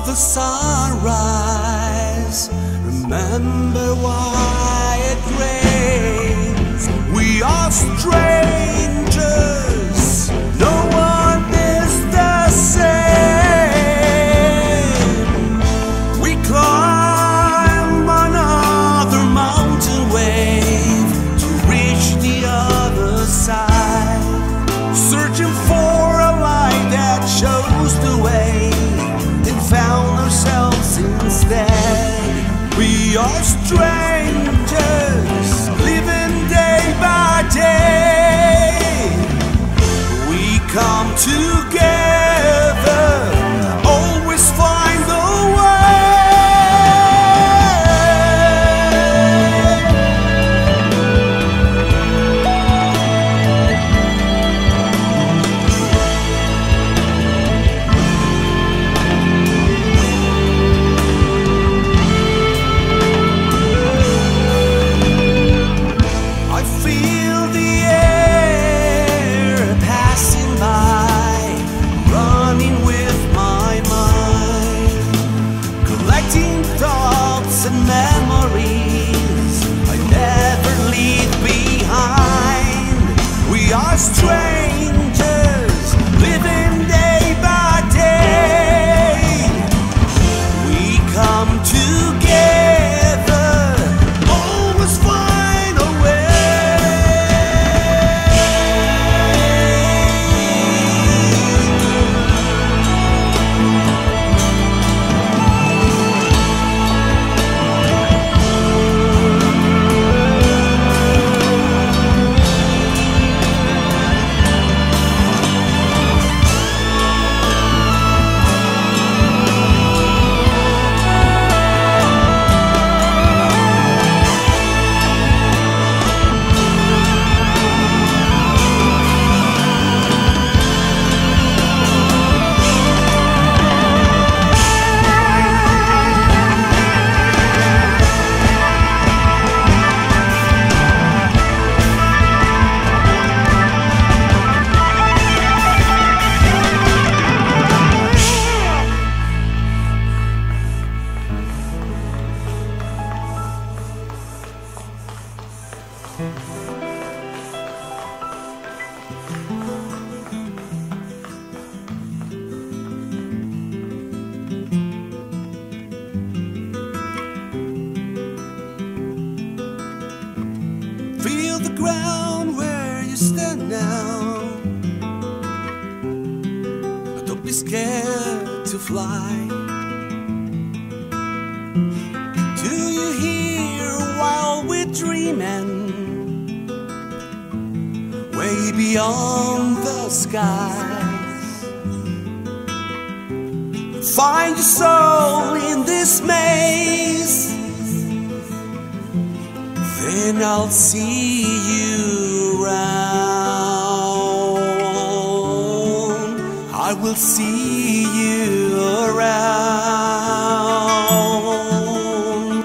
the sunrise. Remember why it rains. We are strangers. No one is the same. We climb another mountain wave to reach the other side, searching for a light that shows the way, and found ourselves instead. We are strangers, living day by day. We come together, always find a way. And memories I never leave behind. We are strangers, living day by day. We come together, always find a Feel the ground where you stand now, but don't be scared to fly. Do you hear while we're dreaming, way beyond the skies? Find your soul in this maze, then I'll see you around. I will see you around.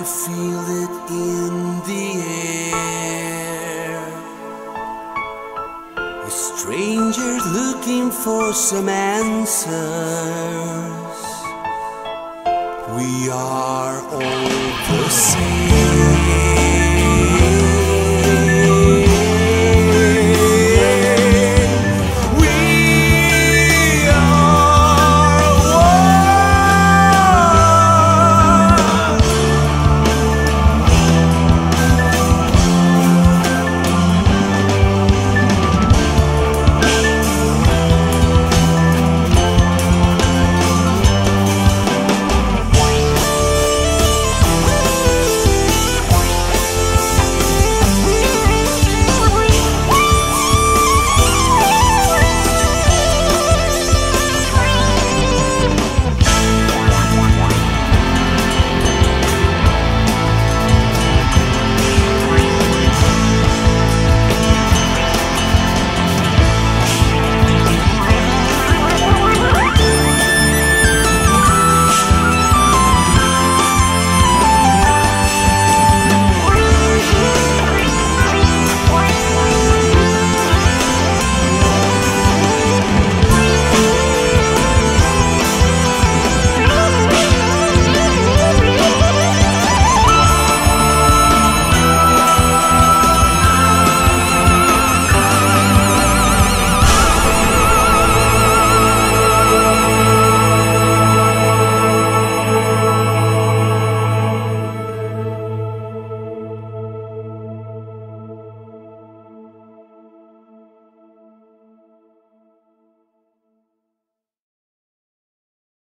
I feel it in the air. A stranger looking for some answers. We are all the same.